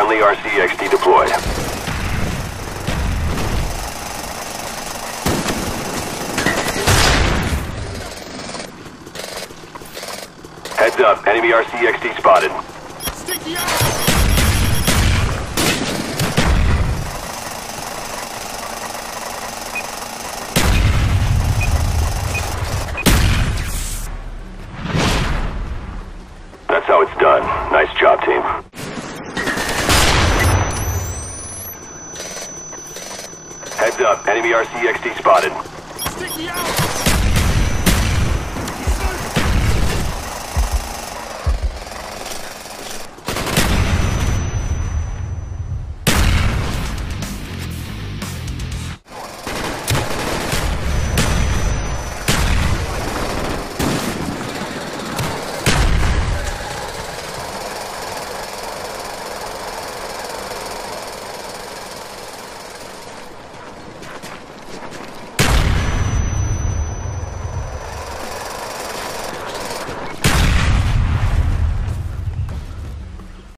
Friendly RCXD deployed. Heads up, enemy RCXD spotted. Sticky out! That's how it's done. Nice job, team. Heads up, enemy RCXD spotted. Sticky out!